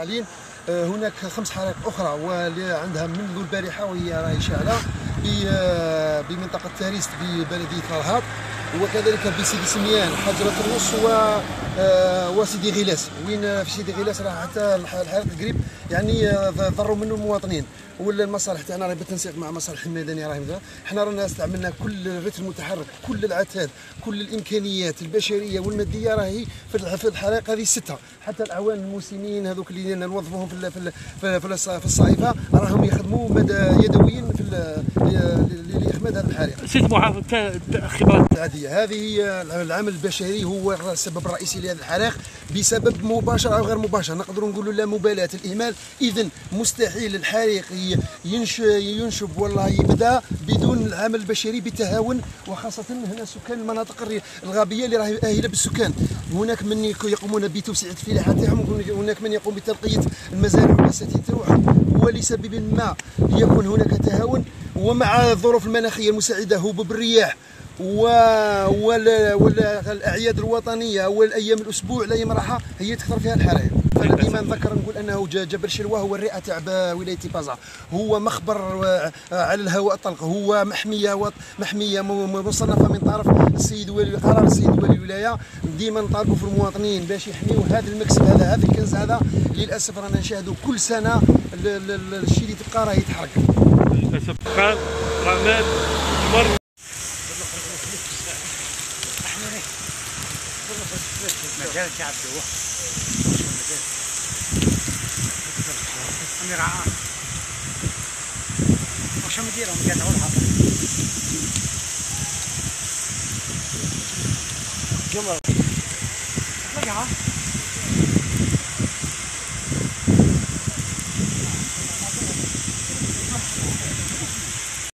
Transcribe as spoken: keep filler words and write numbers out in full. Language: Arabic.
حاليا. هناك خمس حرائق اخرى واللي عندها منذ البارحه وهي راهي شاعله بمنطقه تاريست ببلديه فرهاط، وكذلك بسيدي سميان حجره النص و وسيدي غلاس. وين في سيدي غلاس راه حتى الحريق قريب يعني ضروا منه المواطنين، ولا المصالح تاعنا راهي بالتنسيق مع المصالح المدنيه. راهي حنا رانا استعملنا كل الرتم المتحرك، كل العتاد، كل الامكانيات البشريه والماديه راهي في الحرائق هذه السته. حتى الاعوان المسنين هذوك اللي نوظفوهم في في في الصائفه راهم يخدموا مدى يدويا في لاخماد هذا الحريق. سيد محافظ خبرات العاديه هذه هي العامل البشري هو السبب الرئيسي لهذا الحريق، بسبب مباشر او غير مباشر. نقدروا نقولوا لا مبالاه، الاهمال. اذا مستحيل الحريق ينشب والله يبدا بدون العامل البشري بتهاون، وخاصه هنا سكان المناطق الغابيه اللي راهي اهله بالسكان. هناك من يقومون بتوسعه الفلاحه تاعهم، هناك من يقوم بتنقيه المزارع والبساتين تاعهم، ولسبب ما يكون هناك تهاون. ومع الظروف المناخيه المساعده، هبوب الرياح والاعياد الوطنيه والايام الاسبوع الايام راحه هي تكثر فيها الحرائق. فانا ديما نذكر نقول انه جبل شلوه هو الرئه تاع ولايه بازا، هو مخبر على الهواء الطلق، هو محميه محميه مصنفه من طرف السيد ولي قرار السيد ولي الولايه. ديما نطالبوا في المواطنين باش يحميوا هذا المكسب، هذا هذا الكنز هذا. للاسف رانا نشاهدوا كل سنه الشيء اللي تبقى راه يتحرك. للاسف قال رماد مر مجال شعب جوا أمير عام وش مديرهم مدير أولها جمر